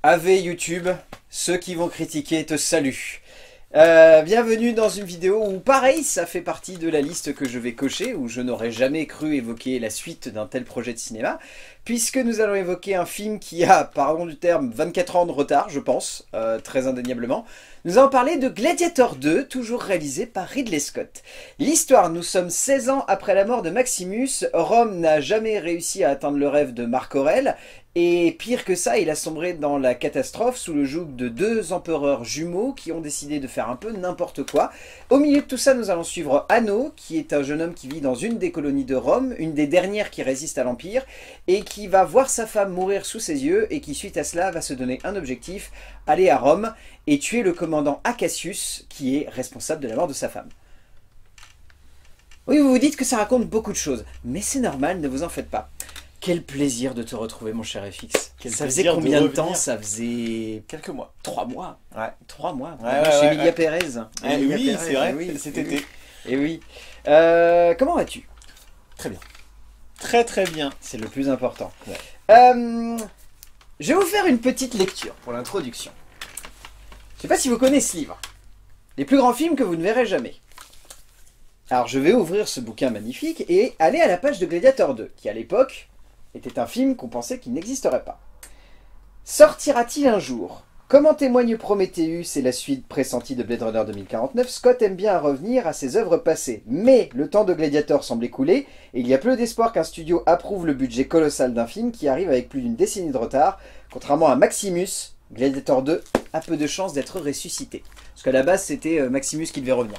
Ave YouTube, ceux qui vont critiquer te saluent. Bienvenue dans une vidéo où pareil, ça fait partie de la liste que je vais cocher, où je n'aurais jamais cru évoquer la suite d'un tel projet de cinéma, puisque nous allons évoquer un film qui a, pardon du terme, 24 ans de retard, je pense, très indéniablement. Nous allons parler de Gladiator 2, toujours réalisé par Ridley Scott. L'histoire, nous sommes 16 ans après la mort de Maximus, Rome n'a jamais réussi à atteindre le rêve de Marc Aurèle, et pire que ça, il a sombré dans la catastrophe sous le joug de deux empereurs jumeaux qui ont décidé de faire un peu n'importe quoi. Au milieu de tout ça, nous allons suivre Hanno, qui est un jeune homme qui vit dans une des colonies de Rome, une des dernières qui résiste à l'Empire, et qui va voir sa femme mourir sous ses yeux, et qui suite à cela va se donner un objectif, aller à Rome et tuer le commandant Acacius, qui est responsable de la mort de sa femme. Oui, vous vous dites que ça raconte beaucoup de choses, mais c'est normal, ne vous en faites pas. Quel plaisir de te retrouver, mon cher FX. Ça faisait combien de temps? Ça faisait quelques mois. 3 mois. Ouais. 3 mois. Ouais, Chez ouais, Emilia Pérez. Oui, c'est vrai, cet été. Et oui. Comment vas-tu? Très bien. Très très bien. C'est le plus important. Ouais. Je vais vous faire une petite lecture pour l'introduction. Je ne sais pas si vous connaissez ce livre. Les plus grands films que vous ne verrez jamais. Alors je vais ouvrir ce bouquin magnifique et aller à la page de Gladiator 2, qui à l'époque était un film qu'on pensait qu'il n'existerait pas. Sortira-t-il un jour? Comme en témoigne Prometheus et la suite pressentie de Blade Runner 2049, Scott aime bien revenir à ses œuvres passées. Mais le temps de Gladiator semble écoulé, et il y a peu d'espoir qu'un studio approuve le budget colossal d'un film qui arrive avec plus d'une décennie de retard. Contrairement à Maximus, Gladiator 2 a peu de chances d'être ressuscité. Parce qu'à la base, c'était Maximus qui devait revenir.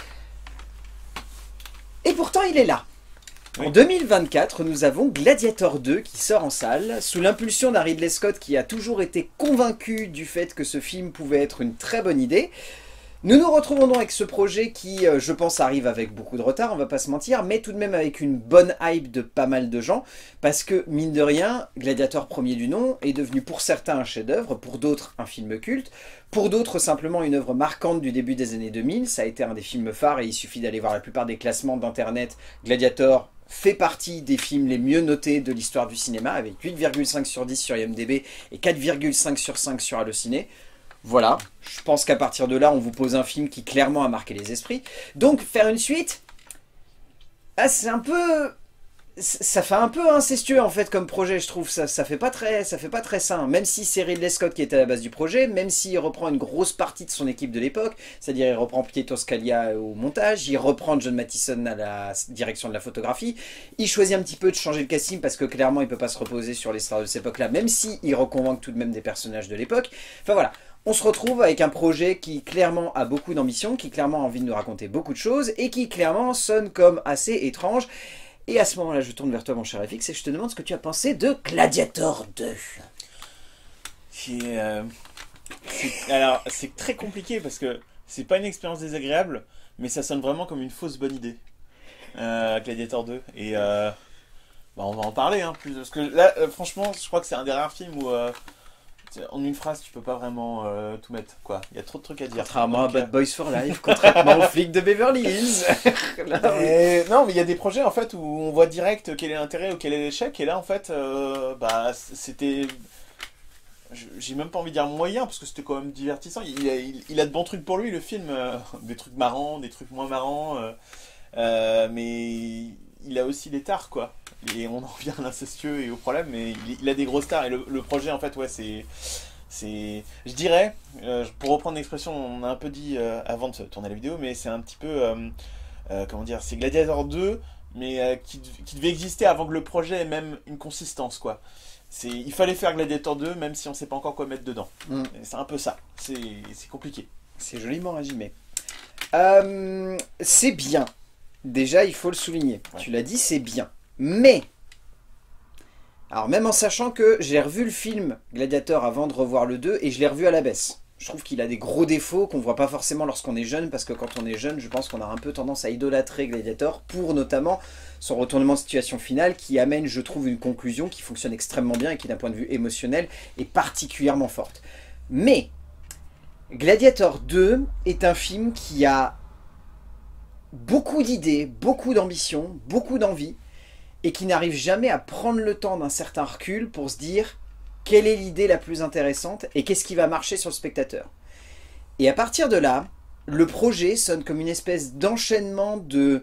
Et pourtant, il est là. Oui. En 2024, nous avons Gladiator 2 qui sort en salle, sous l'impulsion d'un Ridley Scott qui a toujours été convaincu du fait que ce film pouvait être une très bonne idée. Nous nous retrouvons donc avec ce projet qui, je pense, arrive avec beaucoup de retard, on va pas se mentir, mais tout de même avec une bonne hype de pas mal de gens, parce que, mine de rien, Gladiator premier du nom est devenu pour certains un chef-d'œuvre, pour d'autres un film culte, pour d'autres simplement une œuvre marquante du début des années 2000, ça a été un des films phares et il suffit d'aller voir la plupart des classements d'internet. Gladiator fait partie des films les mieux notés de l'histoire du cinéma, avec 8,5 sur 10 sur IMDb et 4,5 sur 5 sur Allociné. Voilà, je pense qu'à partir de là, on vous pose un film qui clairement a marqué les esprits. Donc, faire une suite, c'est un peu... Ça fait un peu incestueux en fait comme projet, je trouve. Ça fait pas très sain. Même si c'est Ridley Scott qui est à la base du projet, même s'il reprend une grosse partie de son équipe de l'époque, c'est-à-dire il reprend Pietro Scalia au montage, il reprend John Mathison à la direction de la photographie, il choisit un petit peu de changer le casting parce que clairement il peut pas se reposer sur les stars de cette époque-là, même si il reconvoque tout de même des personnages de l'époque. Enfin voilà. On se retrouve avec un projet qui clairement a beaucoup d'ambition, qui clairement a envie de nous raconter beaucoup de choses et qui clairement sonne comme assez étrange. Et à ce moment-là, je tourne vers toi, mon cher FX, et je te demande ce que tu as pensé de Gladiator 2. Alors, c'est très compliqué parce que c'est pas une expérience désagréable, mais ça sonne vraiment comme une fausse bonne idée. Gladiator 2. Et on va en parler, hein, plus. Parce que là, franchement, je crois que c'est un des rares films où... en une phrase, tu peux pas vraiment tout mettre, quoi. Il y a trop de trucs à dire. Contrairement à Bad Boys for Life, contrairement aux flics de Beverly Hills. Non, mais il y a des projets, en fait, où on voit direct quel est l'intérêt ou quel est l'échec. Et là, en fait, c'était... J'ai même pas envie de dire moyen, parce que c'était quand même divertissant. Il a de bons trucs pour lui, le film. Des trucs marrants, des trucs moins marrants. Mais il a aussi des tares, quoi. Et on en revient à l'incestueux et au problème, mais il a des grosses stars. Et le projet, en fait, ouais, c'est... Je dirais, pour reprendre l'expression, on a un peu dit avant de tourner la vidéo, mais c'est un petit peu... comment dire, c'est Gladiator 2, mais qui devait exister avant que le projet ait même une consistance, quoi. Il fallait faire Gladiator 2, même si on sait pas encore quoi mettre dedans. C'est un peu ça. C'est compliqué. C'est joliment résumé. C'est bien. Déjà, il faut le souligner. Ouais. Tu l'as dit, c'est bien. Mais, alors même en sachant que j'ai revu le film Gladiator avant de revoir le 2 et je l'ai revu à la baisse. Je trouve qu'il a des gros défauts qu'on voit pas forcément lorsqu'on est jeune, parce que quand on est jeune, je pense qu'on a un peu tendance à idolâtrer Gladiator pour notamment son retournement de situation finale qui amène, je trouve, une conclusion qui fonctionne extrêmement bien et qui d'un point de vue émotionnel est particulièrement forte. Mais, Gladiator 2 est un film qui a beaucoup d'idées, beaucoup d'ambition, beaucoup d'envie, et qui n'arrive jamais à prendre le temps d'un certain recul pour se dire quelle est l'idée la plus intéressante et qu'est-ce qui va marcher sur le spectateur. Et à partir de là, le projet sonne comme une espèce d'enchaînement de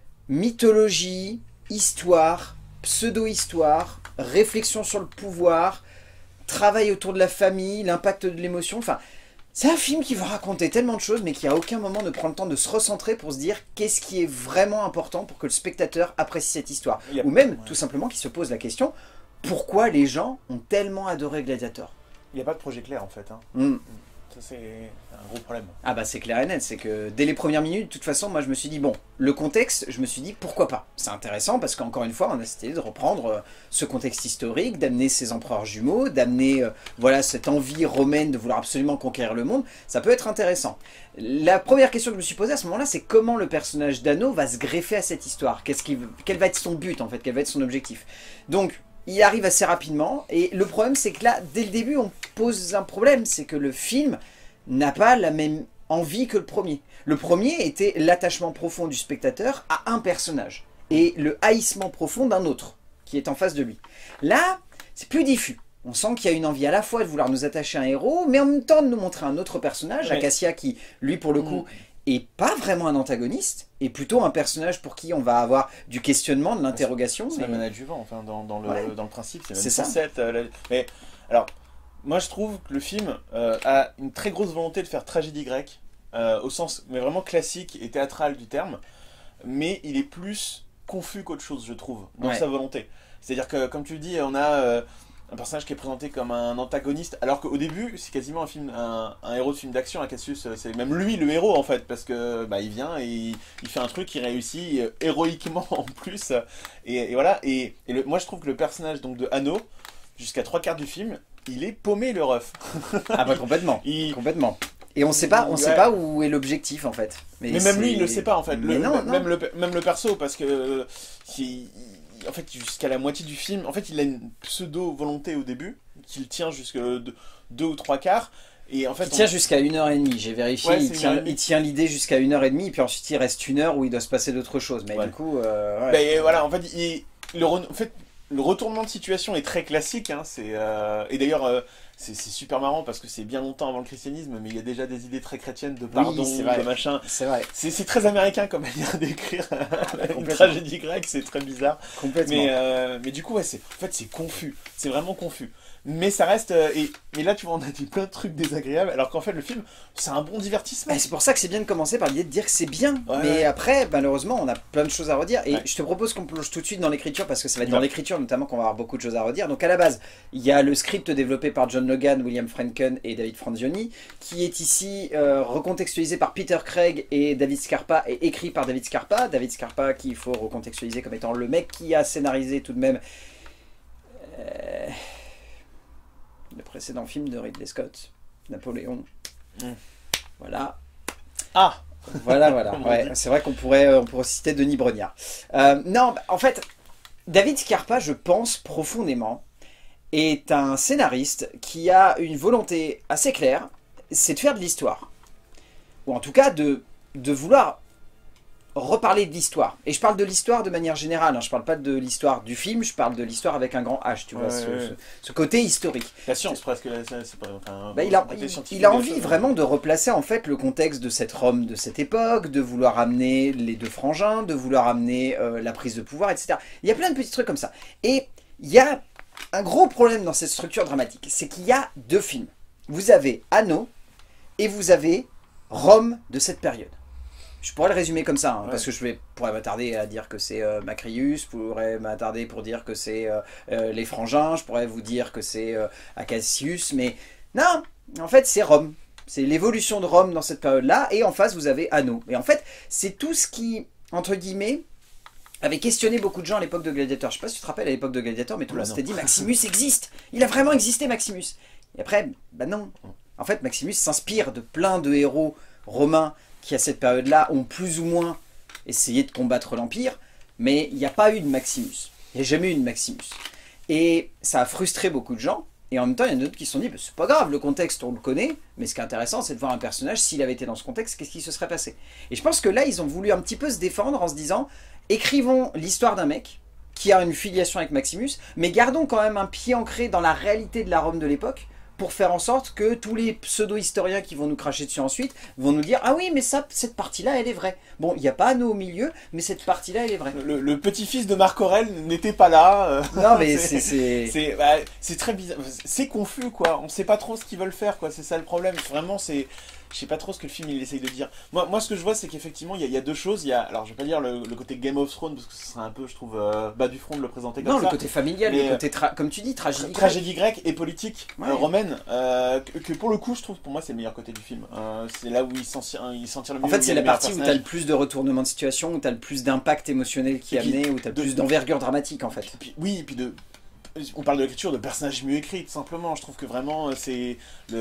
mythologie, histoire, pseudo-histoire, réflexion sur le pouvoir, travail autour de la famille, l'impact de l'émotion, enfin... C'est un film qui va raconter tellement de choses, mais qui à aucun moment ne prend le temps de se recentrer pour se dire qu'est-ce qui est vraiment important pour que le spectateur apprécie cette histoire. Ou même, tout simplement, qui se pose la question, pourquoi les gens ont tellement adoré Gladiator? Il n'y a pas de projet clair en fait. Hein. Ça c'est un gros problème. Ah bah c'est clair et net, c'est que dès les premières minutes, de toute façon, moi je me suis dit, bon, le contexte, je me suis dit, pourquoi pas? C'est intéressant parce qu'encore une fois, on a essayé de reprendre ce contexte historique, d'amener ces empereurs jumeaux, d'amener voilà, cette envie romaine de vouloir absolument conquérir le monde, ça peut être intéressant. La première question que je me suis posée à ce moment-là, c'est comment le personnage d'Hanno va se greffer à cette histoire? Quel va être son but en fait? Quel va être son objectif? Donc, il arrive assez rapidement, et le problème c'est que là, dès le début, on pose un problème, c'est que le film n'a pas la même envie que le premier. Le premier était l'attachement profond du spectateur à un personnage, et le haïssement profond d'un autre, qui est en face de lui. Là, c'est plus diffus. On sent qu'il y a une envie à la fois de vouloir nous attacher à un héros, mais en même temps de nous montrer un autre personnage, Acacia, qui, lui, pour le coup, est pas vraiment un antagoniste, et plutôt un personnage pour qui on va avoir du questionnement, de l'interrogation. C'est même un adjuvant, enfin, dans le principe, c'est même ça. Mais, alors, moi je trouve que le film a une très grosse volonté de faire tragédie grecque, au sens, mais vraiment classique et théâtral du terme, mais il est plus confus qu'autre chose, je trouve, dans sa volonté. C'est-à-dire que, comme tu le dis, on a... un personnage qui est présenté comme un antagoniste, alors qu'au début, c'est quasiment un héros de film d'action. Cassius, c'est même lui le héros en fait, parce que il vient et il fait un truc, il réussit héroïquement en plus, et voilà. Moi je trouve que le personnage donc de Hanno, jusqu'à 3/4 du film, il est paumé le ref. Ah bah complètement, complètement. Et on sait pas où est l'objectif en fait. Mais même lui, il le sait pas en fait. Même le perso, parce que en fait, jusqu'à la moitié du film, en fait, il a une pseudo-volonté au début, qu'il tient jusqu'à 2 ou 3/4. Et en fait, il tient jusqu'à 1h30, j'ai vérifié, ouais, il tient l'idée jusqu'à 1h30, puis ensuite il reste 1 heure où il doit se passer d'autres choses. Mais du coup... voilà, en fait, le retournement de situation est très classique, hein, et d'ailleurs... c'est super marrant parce que c'est bien longtemps avant le christianisme, mais il y a déjà des idées très chrétiennes de pardon, de machin. C'est vrai. C'est très américain comme manière d'écrire une tragédie grecque, c'est très bizarre. Complètement. Mais du coup, ouais, en fait, c'est confus. C'est vraiment confus. Mais ça reste... et là, tu vois, on a dit plein de trucs désagréables, alors qu'en fait, le film, c'est un bon divertissement. C'est pour ça que c'est bien de commencer par l'idée de dire que c'est bien. Mais après, malheureusement, on a plein de choses à redire. Et je te propose qu'on plonge tout de suite dans l'écriture, parce que ça va être dans l'écriture notamment qu'on va avoir beaucoup de choses à redire. Donc à la base, il y a le script développé par John Logan, William Friedkin et David Franzioni, qui est ici recontextualisé par Peter Craig et David Scarpa, et écrit par David Scarpa. David Scarpa, qu'il faut recontextualiser comme étant le mec qui a scénarisé tout de même... le précédent film de Ridley Scott, Napoléon. Voilà. Ah. Voilà. Ouais, c'est vrai qu'on pourrait citer Denis Brognard. Non, en fait, David Scarpa, je pense profondément, est un scénariste qui a une volonté assez claire, c'est de faire de l'histoire. Ou en tout cas, de vouloir reparler de l'histoire. Et je parle de l'histoire de manière générale, hein. Je parle pas de l'histoire du film, je parle de l'histoire avec un grand H, tu vois, ce côté historique. La science presque, c'est pas... Enfin, il a envie vraiment de replacer en fait le contexte de cette Rome de cette époque, de vouloir amener les deux frangins, de vouloir amener la prise de pouvoir, etc. Il y a plein de petits trucs comme ça. Et il y a un gros problème dans cette structure dramatique, c'est qu'il y a deux films. Vous avez Hanno et vous avez Rome de cette période. Je pourrais le résumer comme ça, hein, parce que pourrais m'attarder à dire que c'est Macrius, je pourrais m'attarder pour dire que c'est les frangins, je pourrais vous dire que c'est Acacius, mais non, en fait c'est Rome. C'est l'évolution de Rome dans cette période-là, et en face vous avez Hanno. Et en fait, c'est tout ce qui, entre guillemets, avait questionné beaucoup de gens à l'époque de Gladiator. Je sais pas si tu te rappelles à l'époque de Gladiator, mais tout le monde s'était dit Maximus existe, il a vraiment existé Maximus. Et après, bah non. En fait, Maximus s'inspire de plein de héros romains qui à cette période-là ont plus ou moins essayé de combattre l'Empire, mais il n'y a pas eu de Maximus. Il n'y a jamais eu de Maximus. Et ça a frustré beaucoup de gens, et en même temps, il y en a d'autres qui se sont dit, bah, c'est pas grave, le contexte, on le connaît, mais ce qui est intéressant, c'est de voir un personnage, s'il avait été dans ce contexte, qu'est-ce qui se serait passé. Et je pense que là, ils ont voulu un petit peu se défendre en se disant, écrivons l'histoire d'un mec, qui a une filiation avec Maximus, mais gardons quand même un pied ancré dans la réalité de la Rome de l'époque, pour faire en sorte que tous les pseudo-historiens qui vont nous cracher dessus ensuite vont nous dire « Ah oui, mais ça, cette partie-là, elle est vraie. » Bon, il n'y a pas Anneau au milieu, mais cette partie-là, elle est vraie. Le petit-fils de Marc Aurèle n'était pas là. Non, mais c'est très bizarre. C'est confus, quoi. On ne sait pas trop ce qu'ils veulent faire, quoi. C'est ça le problème. Vraiment, c'est... Je sais pas trop ce que le film il essaye de dire. Moi ce que je vois, c'est qu'effectivement, il y a deux choses. Alors, je vais pas dire le côté Game of Thrones, parce que ce serait un peu, je trouve, bas du front de le présenter comme ça. Non, le côté familial, mais, le côté, comme tu dis, tragédie grecque. Tragédie grecque et politique romaine. Que pour le coup, je trouve, pour moi, c'est le meilleur côté du film. C'est là où il s'en tire le mieux. En fait, c'est la partie où tu as le plus de retournement de situation, où tu as le plus d'impact émotionnel qui est amené, où tu as plus d'envergure dramatique, en fait. Et puis on parle de l'écriture de personnages mieux écrits, tout simplement. Je trouve que vraiment, c'est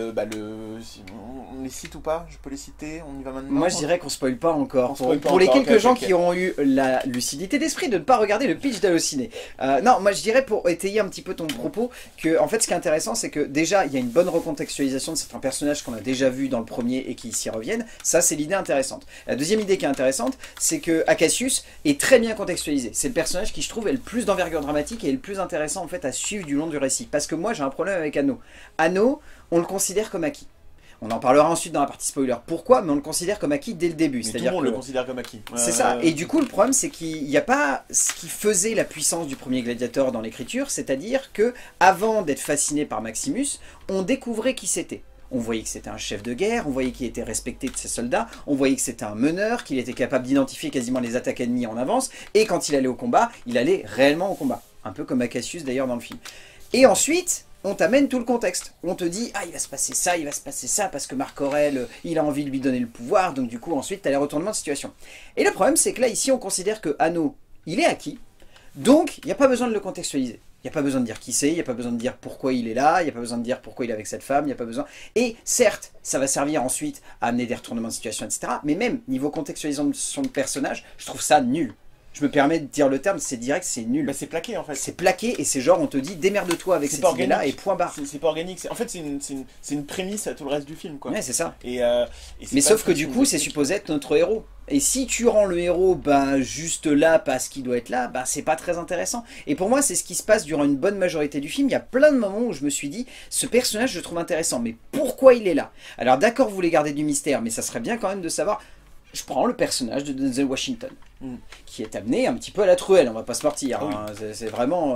on les cite ou pas? Je peux les citer? On y va maintenant? Moi, je dirais qu'on spoil pas encore. Pour les quelques gens qui auront eu la lucidité d'esprit de ne pas regarder le pitch d'Allociné. Non, moi, je dirais, pour étayer un petit peu ton propos, que, en fait, ce qui est intéressant, c'est que déjà, il y a une bonne recontextualisation de certains personnages qu'on a déjà vus dans le premier et qui s'y reviennent. Ça, c'est l'idée intéressante. La deuxième idée qui est intéressante, c'est que Acacius est très bien contextualisé. C'est le personnage qui, je trouve, est le plus d'envergure dramatique et le plus intéressant, en fait, à suivre du long du récit. Parce que moi, j'ai un problème avec Anneau. Anneau, on le considère comme acquis. On en parlera ensuite dans la partie spoiler. Pourquoi? Mais on le considère comme acquis dès le début. Mais tout le monde le considère comme acquis. C'est ça. Et du coup, le problème, c'est qu'il n'y a pas ce qui faisait la puissance du premier gladiateur dans l'écriture, c'est-à-dire que avant d'être fasciné par Maximus, on découvrait qui c'était. On voyait que c'était un chef de guerre, on voyait qu'il était respecté de ses soldats, on voyait que c'était un meneur, qu'il était capable d'identifier quasiment les attaques ennemies en avance, et quand il allait au combat, il allait réellement au combat. Un peu comme Acacius d'ailleurs dans le film. Et ensuite, on t'amène tout le contexte. On te dit, ah, il va se passer ça, il va se passer ça, parce que Marc Aurèle, il a envie de lui donner le pouvoir, donc du coup, ensuite, t'as les retournements de situation. Et le problème, c'est que là, ici, on considère que Anneau, il est acquis, donc il n'y a pas besoin de le contextualiser. Il n'y a pas besoin de dire qui c'est, il n'y a pas besoin de dire pourquoi il est là, il n'y a pas besoin de dire pourquoi il est avec cette femme, il n'y a pas besoin... Et certes, ça va servir ensuite à amener des retournements de situation, etc. Mais même, niveau contextualisation de son personnage, je trouve ça nul. Je me permets de dire le terme, c'est direct, c'est nul. Bah c'est plaqué en fait. C'est plaqué et c'est genre on te dit démerde-toi avec cette idée-là et point barre. C'est pas organique. En fait c'est une prémisse à tout le reste du film quoi. Ouais c'est ça. Mais sauf que du coup c'est supposé être notre héros. Et si tu rends le héros juste là parce qu'il doit être là, c'est pas très intéressant. Et pour moi c'est ce qui se passe durant une bonne majorité du film. Il y a plein de moments où je me suis dit ce personnage je le trouve intéressant mais pourquoi il est là? Alors d'accord vous voulez garder du mystère mais ça serait bien quand même de savoir. Je prends le personnage de Denzel Washington, qui est amené un petit peu à la truelle, on va pas se mentir. Hein. C'est vraiment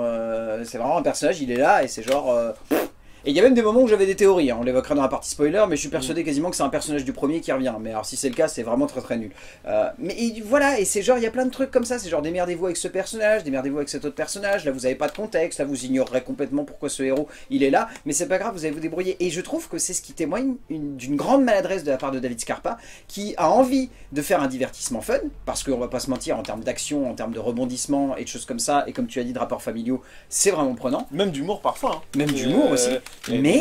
un personnage, il est là et c'est genre... Et il y a même des moments où j'avais des théories, hein. On l'évoquera dans la partie spoiler, mais je suis persuadé quasiment que c'est un personnage du premier qui revient. Mais alors si c'est le cas, c'est vraiment très très nul. Voilà, et c'est genre, il y a plein de trucs comme ça, c'est genre démerdez-vous avec ce personnage, démerdez-vous avec cet autre personnage, là vous avez pas de contexte, là vous ignorerez complètement pourquoi ce héros il est là, mais c'est pas grave, vous allez vous débrouiller. Et je trouve que c'est ce qui témoigne d'une grande maladresse de la part de David Scarpa, qui a envie de faire un divertissement fun, parce qu'on va pas se mentir, en termes d'action, en termes de rebondissement et de choses comme ça, et comme tu as dit de rapports familiaux, c'est vraiment prenant. Même d'humour parfois. Hein. Même d'humour aussi. Mais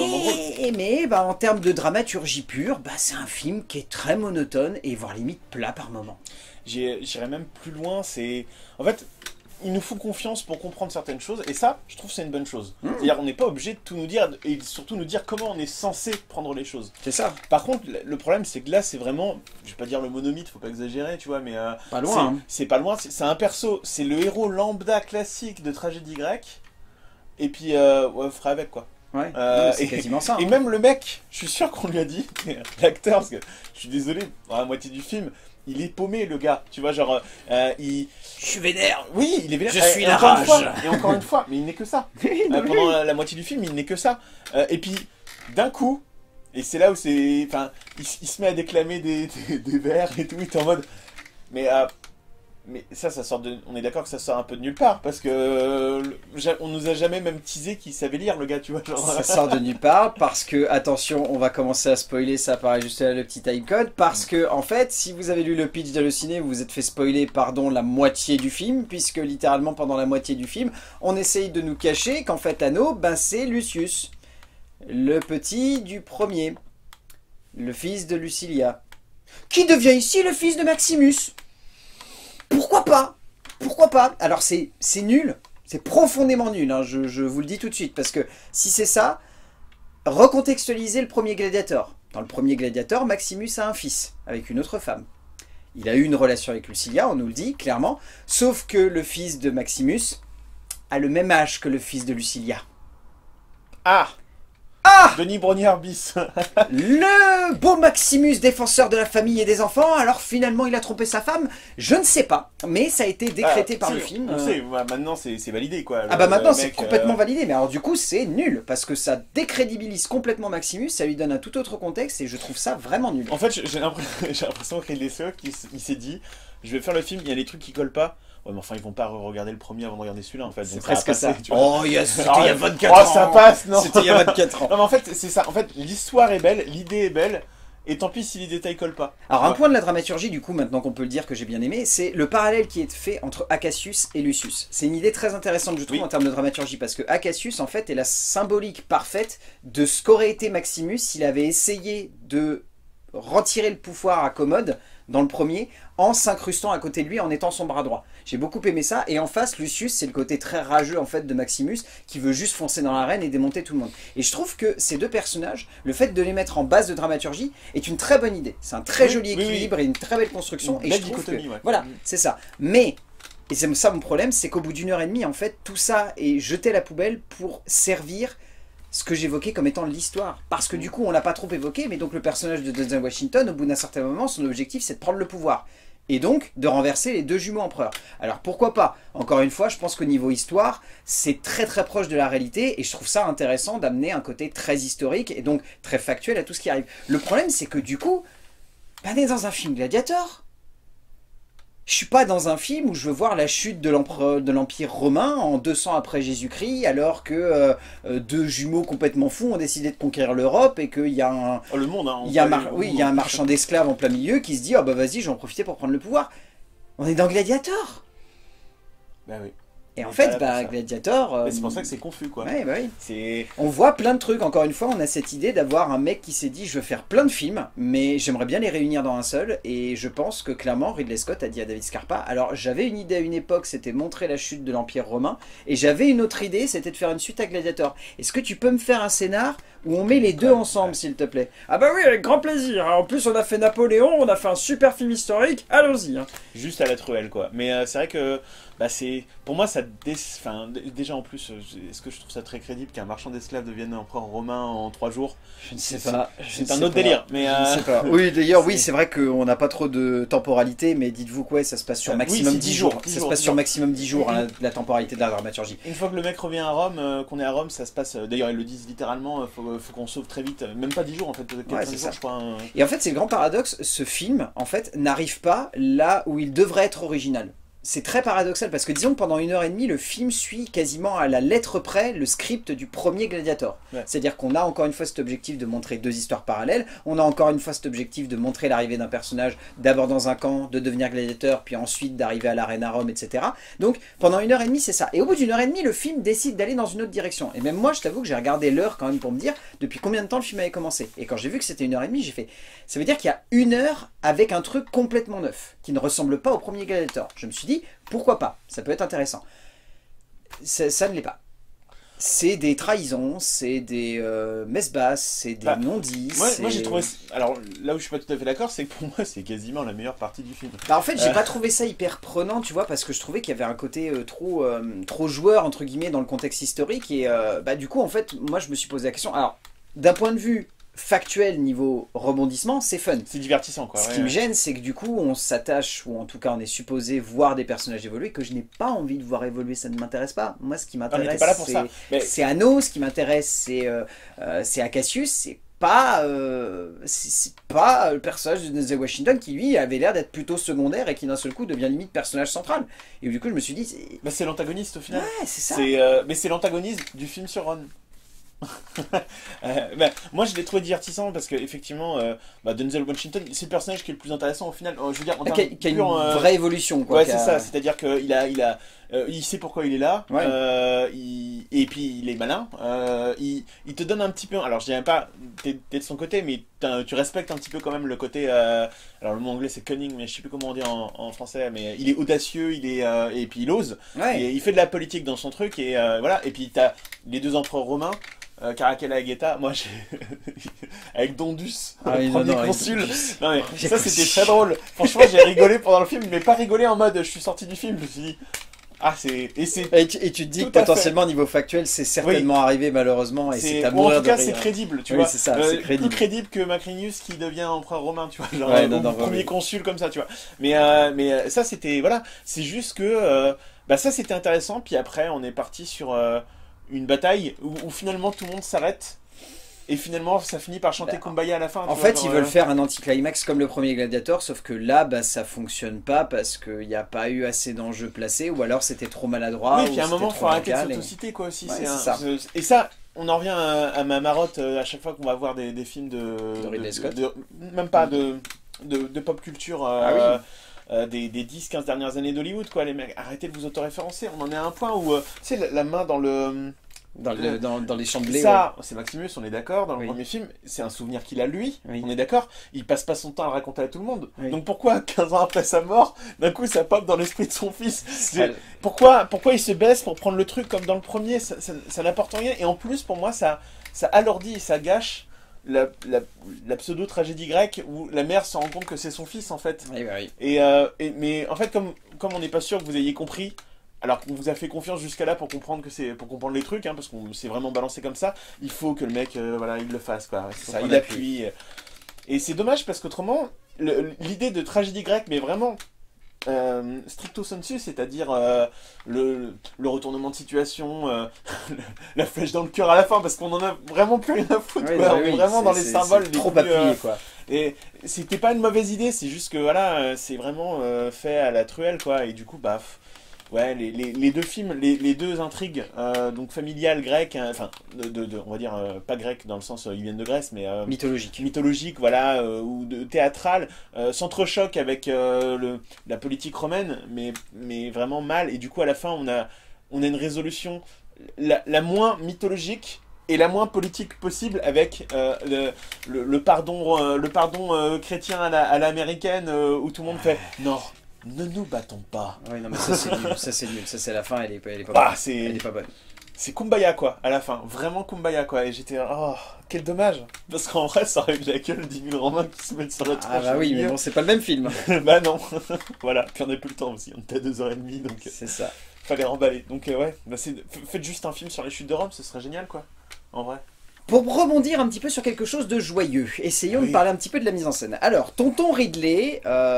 en termes de dramaturgie pure, c'est un film qui est très monotone et voire limite plat par moment. J'irais même plus loin, en fait, il nous faut confiance pour comprendre certaines choses, et ça, je trouve c'est une bonne chose. C'est-à-dire on n'est pas obligé de tout nous dire, et surtout nous dire comment on est censé prendre les choses. C'est ça. Par contre, le problème c'est que là c'est vraiment, je vais pas dire le monomythe, faut pas exagérer, tu vois, mais... pas loin. C'est pas loin, c'est un perso, c'est le héros lambda classique de tragédie grecque, et puis, fera avec quoi. Ouais, c'est quasiment ça. Et même le mec, je suis sûr qu'on lui a dit, l'acteur, parce que je suis désolé, dans la moitié du film, il est paumé le gars, tu vois, genre, Je suis vénère. Oui, il est vénère. Je suis la rage. Et encore une fois, mais il n'est que ça. Pendant la moitié du film, il n'est que ça. Et puis, d'un coup, et c'est là où c'est... Enfin, il se met à déclamer des vers et tout, il est en mode... Mais ça sort de... On est d'accord que ça sort un peu de nulle part, parce que on nous a jamais même teasé qu'il savait lire, le gars, tu vois. Genre... Ça sort de nulle part, parce que, attention, on va commencer à spoiler, ça apparaît juste là, le petit timecode, parce que, en fait, si vous avez lu le pitch d'Allociné, vous vous êtes fait spoiler, la moitié du film, puisque, littéralement, pendant la moitié du film, on essaye de nous cacher qu'en fait, Anneau, c'est Lucius, le petit du premier, le fils de Lucilia, qui devient ici le fils de Maximus. Pourquoi pas? Pourquoi pas? Alors c'est nul, c'est profondément nul, hein, je vous le dis tout de suite, parce que si c'est ça, recontextualiser le premier Gladiator. Dans le premier Gladiator, Maximus a un fils, avec une autre femme. Il a eu une relation avec Lucilia, on nous le dit clairement, sauf que le fils de Maximus a le même âge que le fils de Lucilia. Ah, Ah, Denis Brognard bis. le beau Maximus, défenseur de la famille et des enfants, alors finalement il a trompé sa femme? Je ne sais pas, mais ça a été décrété par Si, le film. On sait, maintenant c'est validé quoi. Ah bah maintenant Le c'est mec, complètement validé, mais alors du coup c'est nul, parce que ça décrédibilise complètement Maximus, ça lui donne un tout autre contexte, et je trouve ça vraiment nul. En fait, j'ai l'impression que Ridley Scott, il s'est dit, je vais faire le film, il y a des trucs qui collent pas. Ouais, mais enfin, ils vont pas regarder le premier avant de regarder celui-là, en fait. C'est Donc presque va passer, ça. tu vois. Oh, c'était il y a 24 oh, ans. ça passe, non. C'était il y a 24 ans. Non, mais en fait, c'est ça. En fait, l'histoire est belle, l'idée est belle, et tant pis si les détails collent pas. Alors Tu un vois. point de la dramaturgie, du coup, maintenant qu'on peut le dire que j'ai bien aimé, c'est le parallèle qui est fait entre Acacius et Lucius. C'est une idée très intéressante, je trouve, Oui. en termes de dramaturgie, parce que Acacius, en fait, est la symbolique parfaite de ce qu'aurait été Maximus s'il avait essayé de retirer le pouvoir à Commode dans le premier, en s'incrustant à côté de lui, en étant son bras droit. J'ai beaucoup aimé ça, et en face, Lucius, c'est le côté très rageux, en fait, de Maximus, qui veut juste foncer dans l'arène et démonter tout le monde. Et je trouve que ces deux personnages, le fait de les mettre en base de dramaturgie, est une très bonne idée. C'est un très joli équilibre et une très belle construction. Une Et belle je trouve dichotomie, que, ouais. voilà, c'est ça. Mais, et c'est ça mon problème, c'est qu'au bout d'1 heure et demie, en fait, tout ça est jeté à la poubelle pour servir ce que j'évoquais comme étant l'histoire. Parce que du coup, on l'a pas trop évoqué, mais donc le personnage de Denzel Washington, au bout d'un certain moment, son objectif, c'est de prendre le pouvoir. Et donc, de renverser les deux jumeaux empereurs. Alors, pourquoi pas? Encore une fois, je pense qu'au niveau histoire, c'est très très proche de la réalité, et je trouve ça intéressant d'amener un côté très historique, et donc très factuel à tout ce qui arrive. Le problème, c'est que du coup, on est dans un film Gladiator. Je suis pas dans un film où je veux voir la chute de l'Empire romain en 200 après Jésus-Christ, alors que deux jumeaux complètement fous ont décidé de conquérir l'Europe et qu'il y a un, Oh, le monde, hein. il y a il y a un marchand d'esclaves en plein milieu qui se dit « Oh bah vas-y, je vais en profiter pour prendre le pouvoir ». On est dans Gladiator. Bah oui. Et en Mais fait, pas là pour ça. Gladiator... Mais c'est pour ça que c'est confus, quoi. Ouais, bah oui. C'est... On voit plein de trucs, encore une fois, on a cette idée d'avoir un mec qui s'est dit je veux faire plein de films, mais j'aimerais bien les réunir dans un seul, et je pense que clairement Ridley Scott a dit à David Scarpa, alors j'avais une idée à une époque, c'était montrer la chute de l'Empire romain, et j'avais une autre idée, c'était de faire une suite à Gladiator. Est-ce que tu peux me faire un scénar où on met les deux ensemble, s'il te plaît? Ah bah oui, avec grand plaisir, en plus on a fait Napoléon, on a fait un super film historique, allons-y. Juste à la truelle, quoi. Mais c'est vrai que... Bah c'est... Pour moi, ça... Enfin, déjà en plus, est-ce que je trouve ça très crédible qu'un marchand d'esclaves devienne empereur romain en 3 jours? Je ne sais pas. C'est un autre délire. Mais Je ne sais pas. Oui, d'ailleurs, oui, c'est- c'est vrai qu'on n'a pas trop de temporalité, mais dites-vous quoi, ça se passe sur Oui, maximum c'est 10 10 jours. jours, 10 Ça se jours, passe 10 sur jours. maximum 10 jours, hein, la temporalité de la dramaturgie. Une fois que le mec revient à Rome, qu'on est à Rome, ça se passe... D'ailleurs, ils le disent littéralement, faut qu'on sauve très vite. Même pas 10 jours, en fait. 4 c'est jours, ça. je crois. Et en fait, c'est le grand paradoxe, ce film, en fait, n'arrive pas là où il devrait être original. C'est très paradoxal, parce que disons que pendant 1 heure et demie, le film suit quasiment à la lettre près le script du premier Gladiator. Ouais. C'est-à-dire qu'on a encore une fois cet objectif de montrer deux histoires parallèles, on a encore une fois cet objectif de montrer l'arrivée d'un personnage d'abord dans un camp, de devenir gladiateur, puis ensuite d'arriver à l'arène à Rome, etc. Donc pendant 1 heure et demie, c'est ça. Et au bout d'1 heure et demie, le film décide d'aller dans une autre direction. Et même moi, je t'avoue que j'ai regardé l'heure quand même pour me dire depuis combien de temps le film avait commencé. Et quand j'ai vu que c'était 1 heure et demie, j'ai fait... Ça veut dire qu'il y a 1 heure avec un truc complètement neuf, qui ne ressemble pas au premier Gladiator. Je me suis dit, pourquoi pas? Ça peut être intéressant. Ça ne l'est pas. C'est des trahisons, c'est des messes basses, c'est des Bah, non-dits. Moi j'ai trouvé... Alors là où je suis pas tout à fait d'accord, c'est que pour moi c'est quasiment la meilleure partie du film. Bah en fait, j'ai pas trouvé ça hyper prenant, tu vois, parce que je trouvais qu'il y avait un côté trop joueur, entre guillemets, dans le contexte historique. Et bah du coup, en fait, moi je me suis posé la question. Alors, d'un point de vue factuel, niveau rebondissement, c'est fun. C'est divertissant, quoi. Ce ouais, qui me ouais. gêne, c'est que du coup, on s'attache, ou en tout cas, on est supposé voir des personnages évoluer, que je n'ai pas envie de voir évoluer, ça ne m'intéresse pas. Moi, ce qui On n'était m'intéresse, pas là pour ça. Mais... c'est Anno, ce qui m'intéresse, c'est Acacius, c'est pas le personnage de Denzel Washington qui, lui, avait l'air d'être plutôt secondaire et qui, d'un seul coup, devient limite personnage central. Et du coup, je me suis dit... Bah, c'est l'antagoniste, au final. Ouais, c'est ça. Mais c'est l'antagoniste du film sur Ron. Bah, moi je l'ai trouvé divertissant parce que effectivement Denzel Washington c'est le personnage qui est le plus intéressant au final. Je veux dire en termes Qui a une pur, vraie évolution, quoi. Ouais, c'est ça, c'est-à-dire qu'il il sait pourquoi il est là, Ouais. et puis il est malin, il te donne un petit peu, alors je dirais pas t'es de son côté, mais tu respectes un petit peu quand même le côté, alors le mot anglais c'est cunning, mais je sais plus comment on dit en français, mais il est audacieux, et puis il ose, Ouais. et il fait de la politique dans son truc, et voilà, et puis t'as les deux empereurs romains, Caracalla et Geta, moi j'ai avec Dondus, le premier consul. Non mais ça c'était très drôle. Franchement j'ai rigolé pendant le film, mais pas rigolé en mode je suis sorti du film, je me suis dit Ah, c'est... Et tu te dis que potentiellement, niveau factuel, c'est certainement arrivé malheureusement, et c'est à mourir de rire. En tout cas, c'est crédible, tu vois. C'est ça, c'est crédible. Plus crédible que Macrinius qui devient empereur romain, tu vois, genre premier consul comme ça, tu vois. Mais ça, c'était, voilà, c'est juste que, ça, c'était intéressant, puis après, on est parti sur une bataille où finalement, tout le monde s'arrête. Et finalement, ça finit par chanter Kumbaya à la fin. En fait, ils veulent faire un anticlimax comme le premier Gladiator, sauf que là, ça fonctionne pas parce qu'il n'y a pas eu assez d'enjeux placés, ou alors c'était trop maladroit. Oui, puis à un moment, il faut arrêter de s'autociter, quoi, aussi. Ouais, ça. Et ça, on en revient à ma marotte à chaque fois qu'on va voir des films de Ridley Scott. Même pas de pop culture. Des 10-15 dernières années d'Hollywood, quoi, les mecs, arrêtez de vous autoréférencer. On en est à un point où, tu sais, la main dans le... Dans les champs de blé. Ça, c'est Maximus, on est d'accord, dans le premier film, c'est un souvenir qu'il a lui, on est d'accord, il passe pas son temps à le raconter à tout le monde. Donc pourquoi, 15 ans après sa mort, d'un coup ça pop dans l'esprit de son fils? Pourquoi il se baisse pour prendre le truc comme dans le premier? Ça n'apporte rien, et en plus pour moi ça alourdit et ça gâche la pseudo-tragédie grecque où la mère se rend compte que c'est son fils en fait. Mais en fait, comme on n'est pas sûr que vous ayez compris, alors qu'on vous a fait confiance jusqu'à là pour comprendre les trucs, parce qu'on s'est vraiment balancé comme ça, il faut que le mec, il le fasse, quoi. C'est ça, il appuie. Et c'est dommage parce qu'autrement, l'idée de tragédie grecque, mais vraiment stricto sensu, c'est-à-dire le retournement de situation, la flèche dans le cœur à la fin, parce qu'on en a vraiment plus rien à foutre, quoi. On est vraiment dans les symboles. Trop appuyé, quoi. Et c'était pas une mauvaise idée, c'est juste que voilà, c'est vraiment fait à la truelle, quoi. Et du coup, ouais, les deux films, les deux intrigues, donc familiales grecques, enfin, on va dire, pas grecques dans le sens ils viennent de Grèce, mais mythologique, voilà, ou théâtrales, s'entrechoquent avec la politique romaine, mais vraiment mal, et du coup à la fin on a une résolution la moins mythologique et la moins politique possible avec le pardon chrétien à l'américaine, où tout le monde fait non. Ne nous battons pas. Oui, non, mais ça c'est nul, ça c'est la fin, elle est pas bonne. Elle est pas bonne. C'est Kumbaya, quoi, à la fin. Vraiment Kumbaya, quoi. Et j'étais, oh, quel dommage. Parce qu'en vrai, ça aurait eu la gueule 10 000 Romains qui se mettent sur la tronche. Ah bah oui, mais bon, c'est pas le même film. Bah non. Voilà, puis on n'a plus le temps aussi. On était à 2h30, donc... C'est ça. Fallait remballer. Donc ouais, faites juste un film sur les chutes de Rome, ce serait génial, quoi. En vrai. Pour rebondir un petit peu sur quelque chose de joyeux, essayons de parler un petit peu de la mise en scène. Alors, Tonton Ridley...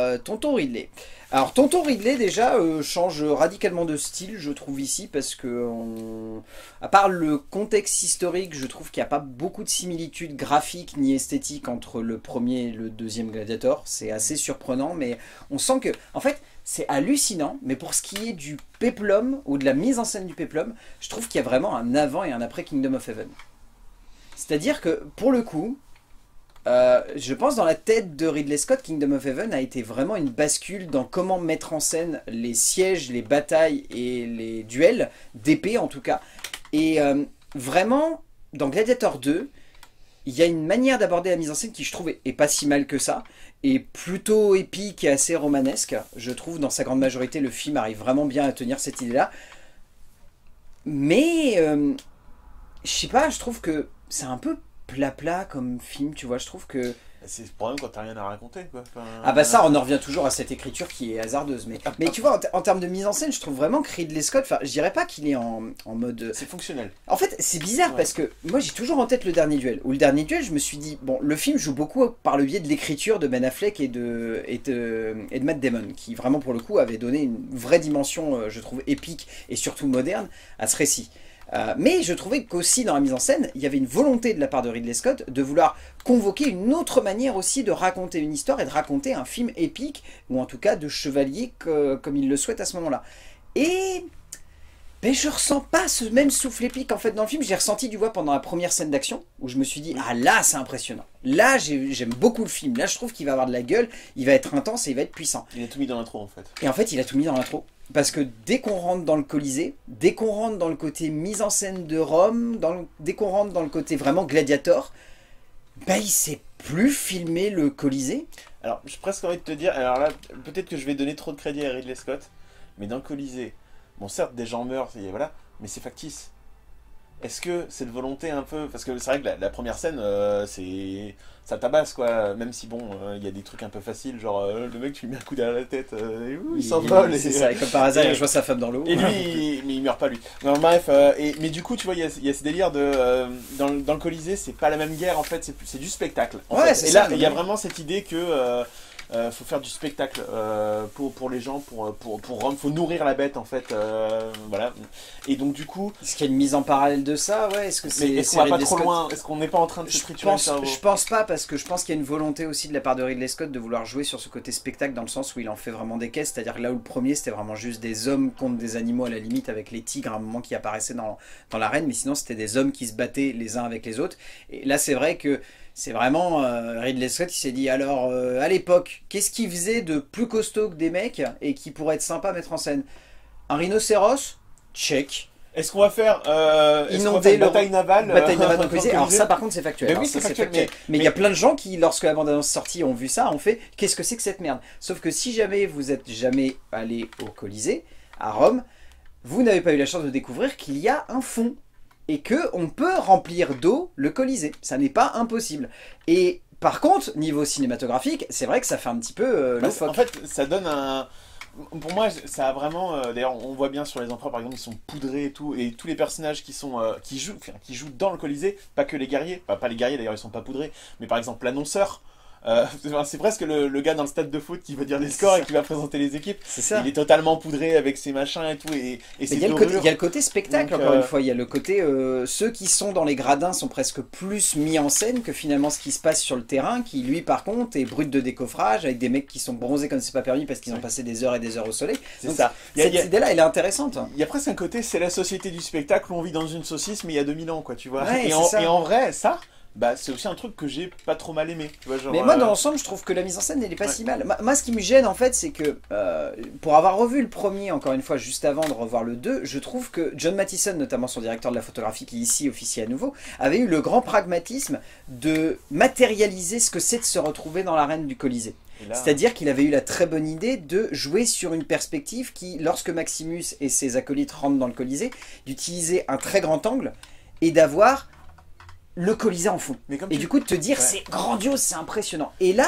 Alors, Tonton Ridley, déjà, change radicalement de style, je trouve, ici, parce que, à part le contexte historique, je trouve qu'il n'y a pas beaucoup de similitudes graphiques ni esthétiques entre le premier et le deuxième Gladiator. C'est assez surprenant, mais on sent que, en fait, c'est hallucinant, mais pour ce qui est du péplum, ou de la mise en scène du péplum, je trouve qu'il y a vraiment un avant et un après Kingdom of Heaven. C'est-à-dire que, pour le coup... je pense dans la tête de Ridley Scott, Kingdom of Heaven a été vraiment une bascule dans comment mettre en scène les sièges, les batailles et les duels, d'épée en tout cas. Et vraiment, dans Gladiator 2, il y a une manière d'aborder la mise en scène qui je trouve est pas si mal que ça, et plutôt épique et assez romanesque. Je trouve dans sa grande majorité le film arrive vraiment bien à tenir cette idée-là. Mais, je sais pas, je trouve que c'est un peu plat comme film, tu vois, je trouve que... C'est le problème quand t'as rien à raconter, quoi. Enfin... Ah bah ça, on en revient toujours à cette écriture qui est hasardeuse. Mais tu vois, en termes de mise en scène, je trouve vraiment que Ridley Scott, enfin, je dirais pas qu'il est en mode... C'est fonctionnel. En fait, c'est bizarre parce que moi, j'ai toujours en tête le dernier duel. Où le dernier duel, je me suis dit, bon, le film joue beaucoup par le biais de l'écriture de Ben Affleck et de Matt Damon, qui vraiment, pour le coup, avait donné une vraie dimension, je trouve, épique et surtout moderne à ce récit. Mais je trouvais qu'aussi dans la mise en scène, il y avait une volonté de la part de Ridley Scott de vouloir convoquer une autre manière aussi de raconter une histoire et de raconter un film épique, ou en tout cas de chevalier comme il le souhaite à ce moment-là. Et ben, je ressens pas ce même souffle épique en fait dans le film. J'ai ressenti du pendant la première scène d'action où je me suis dit, ah là c'est impressionnant. Là j'aime beaucoup le film. Là je trouve qu'il va avoir de la gueule, il va être intense et il va être puissant. Il a tout mis dans l'intro en fait. Et en fait il a tout mis dans l'intro. Parce que dès qu'on rentre dans le Colisée, dès qu'on rentre dans le côté mise en scène de Rome, dès qu'on rentre dans le côté vraiment gladiator, bah il sait plus filmer le Colisée. Alors j'ai presque envie de te dire, alors là peut-être que je vais donner trop de crédit à Ridley Scott, mais dans le Colisée, bon certes des gens meurent, et voilà, mais c'est factice. est-ce que cette volonté un peu... Parce que c'est vrai que la première scène, ça tabasse, quoi. Même si, bon, il y a des trucs un peu faciles, genre le mec, tu lui mets un coup derrière la tête, et ouh, il s'envole. C'est ça, et comme par hasard, il voit sa femme dans l'eau. Et lui, mais il meurt pas, lui. Non, bref, mais du coup, tu vois, il y a ce délire de... dans le Colisée, c'est pas la même guerre, en fait, c'est du spectacle. Ouais, c'est et là, ça, il y a vraiment cette idée que... faut faire du spectacle pour les gens, pour rendre, faut nourrir la bête en fait, voilà. Et donc du coup, est-ce qu'il y a une mise en parallèle de ça? Ouais, est-ce que c'est... mais est-ce qu'on va pas trop loin? Est-ce qu'on n'est pas en train de se triturer le cerveau? Je pense pas, parce que je pense qu'il y a une volonté aussi de la part de Ridley Scott de vouloir jouer sur ce côté spectacle, dans le sens où il en fait vraiment des caisses, c'est-à-dire que là où le premier c'était vraiment juste des hommes contre des animaux, à la limite avec les tigres à un moment qui apparaissaient dans l'arène, mais sinon c'était des hommes qui se battaient les uns avec les autres. Et là c'est vrai que c'est vraiment Ridley Scott qui s'est dit, alors à l'époque, qu'est-ce qu'il faisait de plus costaud que des mecs et qui pourrait être sympa à mettre en scène? Un rhinocéros? Check. Est-ce qu'on va faire Inonder bataille navale dans le Colisée? Alors ça par contre c'est factuel. Mais oui, c'est factuel. Mais il y a plein de gens qui, lorsque la bande-annonce est sortie, ont vu ça, ont fait « Qu'est-ce que c'est que cette merde ?» Sauf que si jamais vous êtes jamais allé au Colisée, à Rome, vous n'avez pas eu la chance de découvrir qu'il y a un fond. Et qu'on peut remplir d'eau le Colisée. Ça n'est pas impossible. Et par contre, niveau cinématographique, c'est vrai que ça fait un petit peu loufoque. En fait, ça donne un... Pour moi, ça a vraiment... D'ailleurs, on voit bien sur les empereurs, par exemple, ils sont poudrés et tout. Et tous les personnages qui jouent dans le Colisée, pas que les guerriers. Pas les guerriers, d'ailleurs, ils sont pas poudrés. Mais par exemple, l'annonceur... c'est presque le gars dans le stade de foot qui va dire les scores et qui va présenter les équipes. C'est ça. Il est totalement poudré avec ses machins et tout. Et c'est il y a le côté spectacle. Donc, encore une fois. Il y a le côté... ceux qui sont dans les gradins sont presque plus mis en scène que finalement ce qui se passe sur le terrain, qui lui par contre est brut de décoffrage, avec des mecs qui sont bronzés comme c'est pas permis parce qu'ils ont passé des heures et des heures au soleil. C'est ça. Cette idée-là, elle est intéressante. Il y a presque un côté, c'est la société du spectacle où on vit dans une saucisse mais il y a 2000 ans, quoi, tu vois. Ouais, et en vrai, ça... Bah, c'est aussi un truc que j'ai pas trop mal aimé. Tu vois, genre, mais moi, dans l'ensemble, je trouve que la mise en scène, elle est pas si mal. Moi, ce qui me gêne, en fait, c'est que, pour avoir revu le premier, encore une fois, juste avant de revoir le 2, je trouve que John Mathison, notamment son directeur de la photographie, qui ici officie à nouveau, avait eu le grand pragmatisme de matérialiser ce que c'est de se retrouver dans l'arène du Colisée. C'est-à-dire qu'il avait eu la très bonne idée de jouer sur une perspective qui, lorsque Maximus et ses acolytes rentrent dans le Colisée, d'utiliser un très grand angle et d'avoir... le Colisée en fond. Et du coup de te dire c'est grandiose, c'est impressionnant. Et là,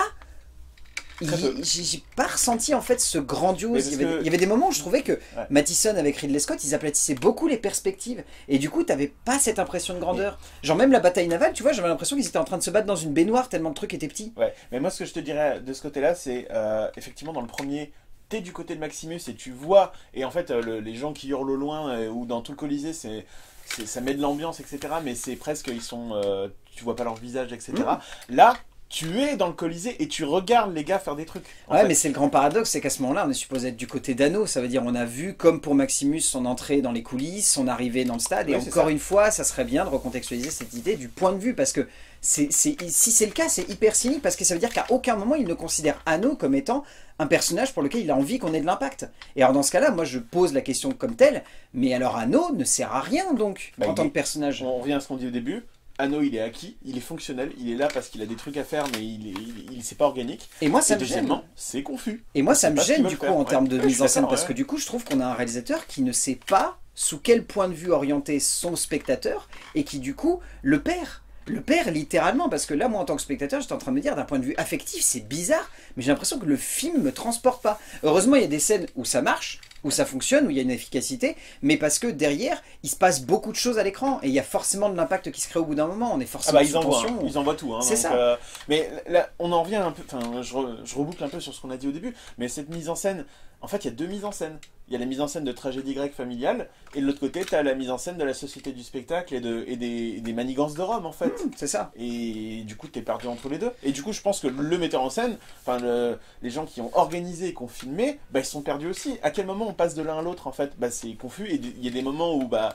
j'ai pas ressenti en fait ce grandiose. Il y avait des moments où je trouvais que Mathison avec Ridley Scott, ils aplatissaient beaucoup les perspectives. Et du coup, t'avais pas cette impression de grandeur. Genre même la bataille navale, tu vois, j'avais l'impression qu'ils étaient en train de se battre dans une baignoire tellement le truc était petit. Ouais, mais moi ce que je te dirais de ce côté-là, c'est effectivement dans le premier... T'es du côté de Maximus et tu vois, et en fait les gens qui hurlent au loin ou dans tout le Colisée, ça met de l'ambiance, etc. Mais c'est presque, ils sont, tu vois pas leur visage, etc. Là, tu es dans le Colisée et tu regardes les gars faire des trucs. Ouais, mais c'est le grand paradoxe, c'est qu'à ce moment-là, on est supposé être du côté d'Anno. Ça veut dire, on a vu, comme pour Maximus, son entrée dans les coulisses, son arrivée dans le stade. Et encore une fois, ça serait bien de recontextualiser cette idée du point de vue, parce que si c'est le cas, c'est hyper cynique, parce que ça veut dire qu'à aucun moment, il ne considère Anno comme étant un personnage pour lequel il a envie qu'on ait de l'impact. Et alors dans ce cas-là, moi je pose la question comme telle, mais alors Anno ne sert à rien donc, en tant que personnage. On revient à ce qu'on dit au début. Anno, il est acquis, il est fonctionnel, il est là parce qu'il a des trucs à faire, mais c'est pas organique. Et moi, ça me gêne. C'est confus. Et moi, ça me gêne du coup en termes de mise en scène, parce que du coup, je trouve qu'on a un réalisateur qui ne sait pas sous quel point de vue orienter son spectateur, et qui du coup le perd. Le perd littéralement, parce que là, moi en tant que spectateur, j'étais en train de me dire, d'un point de vue affectif, c'est bizarre, mais j'ai l'impression que le film me transporte pas. Heureusement, il y a des scènes où ça marche, où ça fonctionne, où il y a une efficacité, mais parce que derrière, il se passe beaucoup de choses à l'écran, et il y a forcément de l'impact qui se crée au bout d'un moment, on est forcément sous tension. Ils envoient tout. Hein, c'est ça. Mais là, on en revient un peu, enfin, je reboucle un peu sur ce qu'on a dit au début, mais cette mise en scène, en fait, il y a deux mises en scène. Il y a la mise en scène de tragédie grecque familiale, et de l'autre côté, tu as la mise en scène de la société du spectacle et des manigances de Rome, en fait. C'est ça. Et du coup, tu es perdu entre les deux. Et du coup, je pense que le metteur en scène, enfin, les gens qui ont organisé et qui ont filmé, bah, ils sont perdus aussi. À quel moment on passe de l'un à l'autre, en fait? Bah, c'est confus, et il y a des moments où, bah,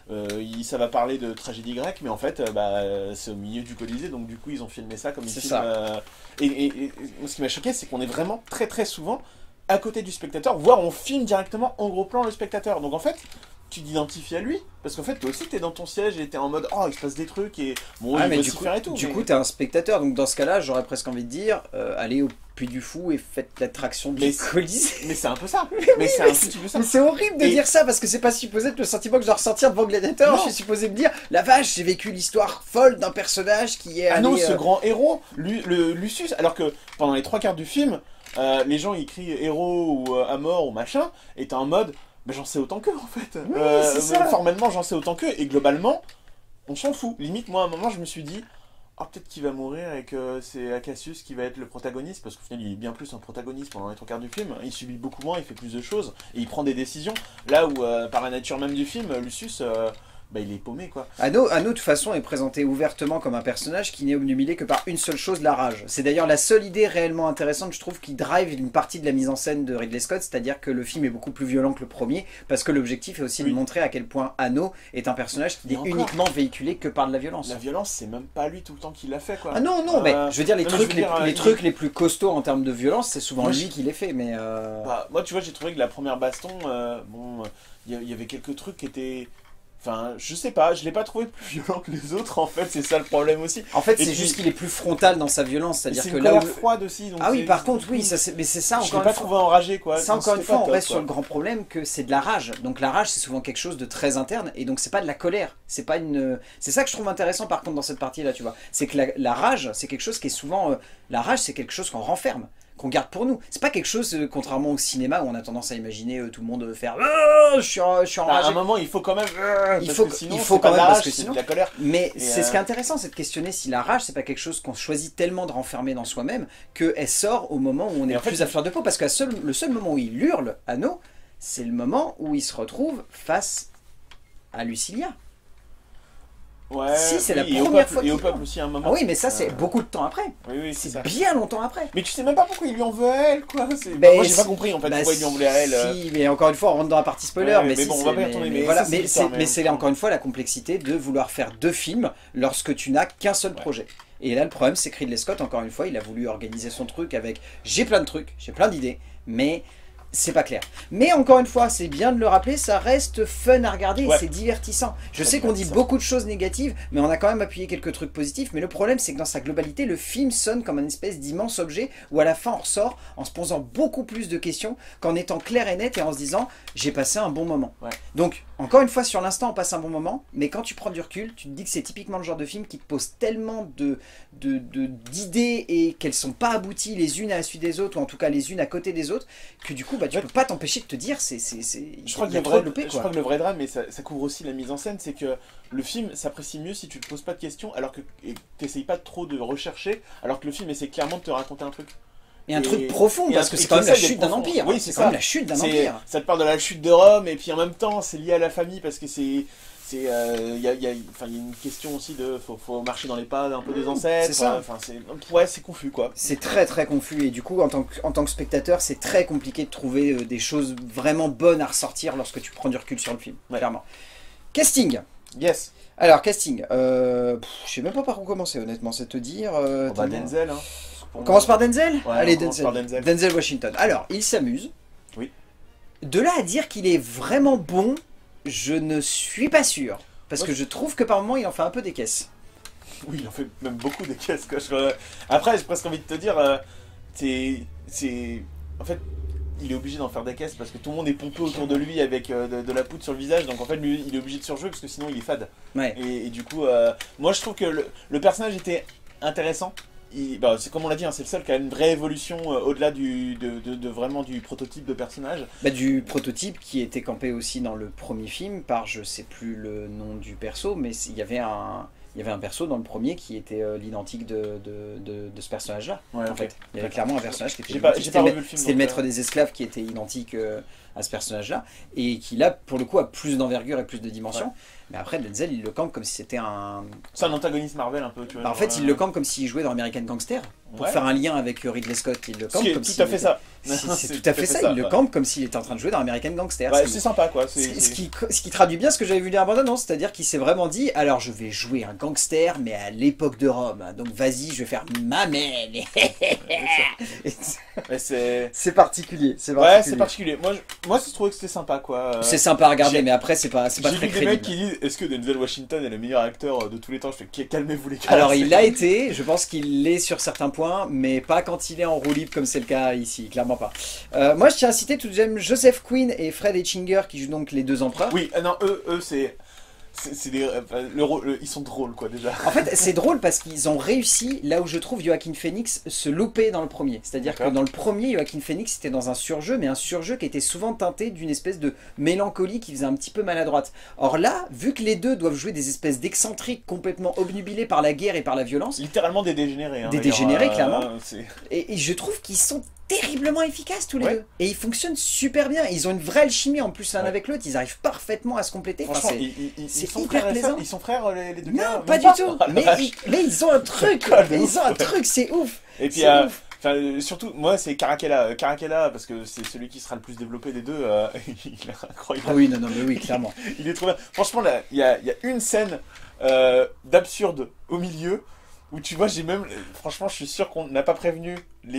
ça va parler de tragédie grecque, mais en fait, c'est au milieu du Colisée, donc du coup, ils ont filmé ça comme ils filment. Et ce qui m'a choqué, c'est qu'on est vraiment très très souvent à côté du spectateur, voire on filme directement en gros plan le spectateur. Donc en fait, tu t'identifies à lui. Parce qu'en fait, toi aussi, t'es dans ton siège et t'es en mode, oh, il se passe des trucs et bon, Ah, il mais va du s'y coup, faire et tout. du mais- coup, t'es un spectateur, donc dans ce cas-là, j'aurais presque envie de dire, allez au Puy du Fou et faites l'attraction du Mais Colisée. Mais c'est un peu ça. Mais c'est mais un petit peu ça. Mais c'est horrible de Et- dire ça parce que c'est pas supposé être le sentiment que je dois ressentir devant Gladiator. Non. Je suis supposé me dire, la vache, j'ai vécu l'histoire folle d'un personnage qui est Ah non, allé, ce grand héros, Lucius, alors que pendant les 3 quarts du film, les gens ils crient héros ou à mort ou machin, et t'es en mode, mais j'en sais autant qu'eux en fait. Oui, c'est ça. Formellement, j'en sais autant qu'eux, et globalement, on s'en fout. Limite, moi à un moment, je me suis dit, oh, peut-être qu'il va mourir et que c'est Acacius qui va être le protagoniste, parce qu'au final, il est bien plus un protagoniste pendant les 3 quarts du film. Il subit beaucoup moins, il fait plus de choses, et il prend des décisions. Là où, par la nature même du film, Lucius. Bah, il est paumé quoi. Anno, de toute façon, est présenté ouvertement comme un personnage qui n'est obnubilé que par une seule chose, la rage. C'est d'ailleurs la seule idée réellement intéressante, je trouve, qui drive une partie de la mise en scène de Ridley Scott, c'est-à-dire que le film est beaucoup plus violent que le premier, parce que l'objectif est aussi de montrer à quel point Anno est un personnage qui n'est uniquement véhiculé que par de la violence. La violence, c'est même pas lui tout le temps qui l'a fait quoi. Ah non, non, mais je veux dire, les trucs les plus costauds en termes de violence, c'est souvent lui qui les fait, mais... Bah, moi, tu vois, j'ai trouvé que la première baston, bon, il y avait quelques trucs qui étaient... Enfin, je sais pas, je l'ai pas trouvé plus violent que les autres, en fait, c'est ça le problème aussi. En fait, c'est juste qu'il est plus frontal dans sa violence, c'est-à-dire que là où... froide aussi, donc ah oui, par contre, oui, mais c'est ça, encore une fois... Je l'ai pas trouvé enragé, quoi. Ça, encore une fois, on reste sur le grand problème que c'est de la rage. Donc la rage, c'est souvent quelque chose de très interne, et donc c'est pas de la colère. C'est pas une... C'est ça que je trouve intéressant, par contre, dans cette partie-là, tu vois. C'est que la rage, c'est quelque chose qui est souvent... La rage, c'est quelque chose qu'on renferme, qu'on garde pour nous. C'est pas quelque chose, contrairement au cinéma, où on a tendance à imaginer tout le monde faire je suis enragé. À un moment, il faut quand même... il faut quand même, parce que sinon... de la colère. Mais c'est ce qui est intéressant, c'est de questionner si la rage, c'est pas quelque chose qu'on choisit tellement de renfermer dans soi-même, qu'elle sort au moment où on est plus à fleur de peau. Parce que le seul moment où il hurle, Anno, c'est le moment où il se retrouve face à Lucilia. Ouais, si, c'est la première fois qu'il... Et au peuple aussi, à un moment. Ah oui, mais ça, c'est beaucoup de temps après. Oui, c'est bien longtemps après. Mais tu sais même pas pourquoi il lui en veut à elle, quoi. Ben, moi, j'ai pas compris, en fait, pourquoi il lui en voulait à elle. Si, mais encore une fois, on rentre dans la partie spoiler. Ouais, mais bon, on va pas y retourner. Mais c'est encore une fois la complexité de vouloir faire 2 films lorsque tu n'as qu'un seul projet. Et là, le problème, c'est que Ridley Scott, encore une fois, il a voulu organiser son truc avec j'ai plein de trucs, j'ai plein d'idées, mais c'est pas clair. Mais encore une fois, c'est bien de le rappeler, ça reste fun à regarder, c'est divertissant. Je sais qu'on dit beaucoup de choses négatives, mais on a quand même appuyé quelques trucs positifs. Mais le problème, c'est que dans sa globalité, le film sonne comme un espèce d'immense objet où à la fin, on ressort en se posant beaucoup plus de questions qu'en étant clair et net et en se disant j'ai passé un bon moment. Donc, encore une fois, sur l'instant, on passe un bon moment, mais quand tu prends du recul, tu te dis que c'est typiquement le genre de film qui te pose tellement d'idées et qu'elles sont pas abouties les unes à la suite des autres, ou en tout cas les unes à côté des autres, que du coup, tu peux pas t'empêcher de te dire je crois que le vrai drame, et ça couvre aussi la mise en scène, c'est que le film s'apprécie mieux si tu te poses pas de questions, alors que t'essayes pas trop de rechercher, alors que le film essaie clairement de te raconter un truc. Et un truc profond, parce que c'est quand même la chute d'un empire. Oui, c'est quand même la chute d'un empire. Ça te parle de la chute de Rome, et puis en même temps, c'est lié à la famille, parce que il y a une question aussi de faut marcher dans les pas un peu des ancêtres. C'est ça. C'est confus quoi. C'est très très confus et du coup en tant que spectateur c'est très compliqué de trouver des choses vraiment bonnes à ressortir lorsque tu prends du recul sur le film, clairement. Casting. Yes. Alors casting, je sais même pas par où commencer honnêtement, c'est te dire. Denzel. Hein. On commence par Denzel. Allez Denzel. Denzel Washington. Alors il s'amuse. Oui. De là à dire qu'il est vraiment bon. Je ne suis pas sûr, parce que je trouve que par moments il en fait un peu des caisses. Oui, il en fait même beaucoup des caisses. Quoi. Après, j'ai presque envie de te dire, en fait, il est obligé d'en faire des caisses parce que tout le monde est pompé autour de lui avec de la poudre sur le visage, donc en fait, lui, il est obligé de surjouer parce que sinon il est fade. Ouais. Et du coup, moi je trouve que le personnage était intéressant. C'est comme on l'a dit, hein, c'est le seul qui a une vraie évolution au-delà vraiment du prototype de personnage. Du prototype qui était campé aussi dans le premier film par, je sais plus le nom du perso, mais il y avait un perso dans le premier qui était l'identique de ce personnage-là. Ouais, en fait. Il y avait clairement un personnage qui était C'était le maître des esclaves qui était identique à ce personnage-là, et qui là, pour le coup, a plus d'envergure et plus de dimension. Ouais. Mais après, Denzel, il le campe comme si c'était un... C'est un antagoniste Marvel un peu, tu vois. En fait, il le campe comme s'il jouait dans American Gangster. Pour faire un lien avec Ridley Scott, il le campe comme tout à fait ça. C'est tout à fait ça, il le campe comme s'il était en train de jouer dans American Gangster. Ouais, c'est sympa quoi. Ce qui traduit bien ce que j'avais vu dans la bande-annonce, c'est-à-dire qu'il s'est vraiment dit, alors je vais jouer un gangster, mais à l'époque de Rome, donc vas-y, je vais faire ma mère. C'est particulier. Ouais, c'est particulier. Moi, je trouvais que c'était sympa quoi. C'est sympa à regarder, mais après, c'est pas très crédible. J'ai vu des mecs qui disent, est-ce que Denzel Washington est le meilleur acteur de tous les temps? Je fais, calmez-vous les gars. Alors, il l'a été, je pense qu'il l'est sur certains points, mais pas quand il est en roue libre comme c'est le cas ici, clairement pas. Moi, je tiens à citer tout de même Joseph Quinn et Fred Etchinger qui jouent donc les deux empereurs. Oui, non, eux c'est des, ils sont drôles quoi déjà. En fait, c'est drôle parce qu'ils ont réussi là où je trouve Joaquin Phoenix se louper dans le premier. C'est-à-dire que dans le premier, Joaquin Phoenix était dans un surjeu, mais un surjeu qui était souvent teinté d'une espèce de mélancolie qui faisait un petit peu maladroite. Or là, vu que les deux doivent jouer des espèces d'excentriques complètement obnubilés par la guerre et par la violence. Littéralement des dégénérés. Hein, des dégénérés, clairement. Et je trouve qu'ils sont terriblement efficaces tous les deux. Et ils fonctionnent super bien. Ils ont une vraie alchimie en plus l'un avec l'autre. Ils arrivent parfaitement à se compléter. Franchement, c'est sont hyper plaisant. Ils sont frères les deux gars? Non, pas du tout. Mais ils ont un truc. Ils ont un truc, c'est ouf. Et puis, surtout, moi, c'est Caracalla. Caracalla, parce que c'est celui qui sera le plus développé des deux. Il est incroyable. Ah oui, non, mais oui, clairement. Il est trop bien. Franchement, il y a une scène d'absurde au milieu. Où tu vois, franchement, je suis sûr qu'on n'a pas prévenu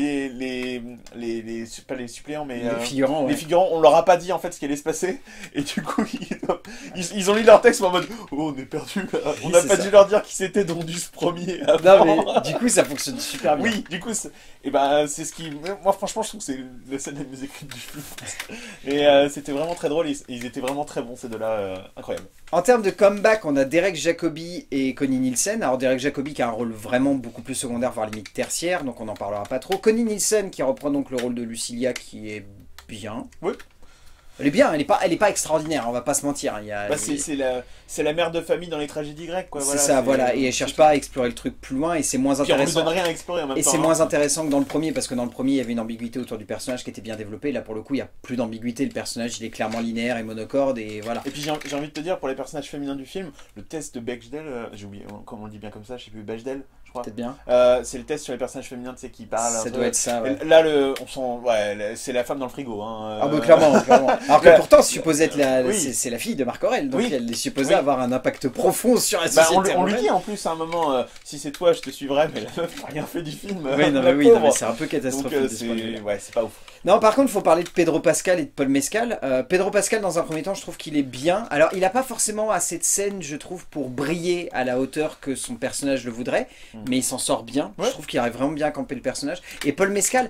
pas les suppléants, mais les figurants. Les figurants, on leur a pas dit en fait ce qui allait se passer. Et du coup, ils ont lu leur texte en mode oh, on est perdu. On n'a pas dû leur dire qui c'était donc du premier. Non, mais du coup, ça fonctionne super bien. Oui, du coup, et ben, c'est ce qui. Moi, franchement, je trouve que c'est la scène la mieux écrite du film. Et c'était vraiment très drôle. Ils étaient vraiment très bons, ces deux-là. Incroyable. En termes de comeback, on a Derek Jacobi et Connie Nielsen. Alors Derek Jacobi qui a un rôle vraiment beaucoup plus secondaire, voire limite tertiaire, donc on n'en parlera pas trop. Connie Nielsen qui reprend donc le rôle de Lucilia, qui est bien. Oui. Elle est bien, elle est pas extraordinaire, on va pas se mentir. C'est la mère de famille dans les tragédies grecques, quoi. C'est ça, voilà. Et elle cherche pas à explorer le truc plus loin, et c'est moins intéressant. Puis on lui donne rien à explorer en même temps. Et c'est moins intéressant que dans le premier, parce que dans le premier, il y avait une ambiguïté autour du personnage qui était bien développée. Là, pour le coup, il y a plus d'ambiguïté. Le personnage, il est clairement linéaire et monocorde, et voilà. Et puis j'ai envie de te dire, pour les personnages féminins du film, le test de Bechdel, j'ai oublié comment on le dit bien comme ça, je sais plus, Bechdel, je crois. Peut-être bien. C'est le test sur les personnages féminins, tu sais, qui parlent. Ça doit être ça, ouais. Là, c'est la femme dans le frigo. Hein. Ah bah clairement. Alors que pourtant, c'est la fille de Marc Aurèle, donc elle est supposée avoir un impact profond sur la société. On lui dit en plus à un moment, si c'est toi, je te suivrai, mais la meuf n'a rien fait du film. Oui, non, mais c'est un peu catastrophique. Ouais, c'est pas ouf. Non, par contre, il faut parler de Pedro Pascal et de Paul Mescal. Pedro Pascal, dans un premier temps, je trouve qu'il est bien. Alors, il n'a pas forcément assez de scènes, je trouve, pour briller à la hauteur que son personnage le voudrait, mais il s'en sort bien. Ouais. Je trouve qu'il arrive vraiment bien à camper le personnage. Et Paul Mescal,